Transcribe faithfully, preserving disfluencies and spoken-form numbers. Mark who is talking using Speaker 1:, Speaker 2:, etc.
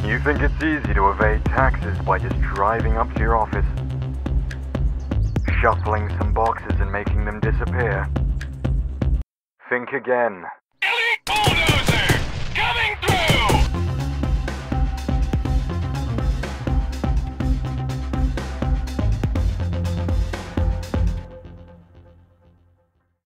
Speaker 1: You think it's easy to evade taxes by just driving up to your office, shuffling some boxes and making them disappear? Think again.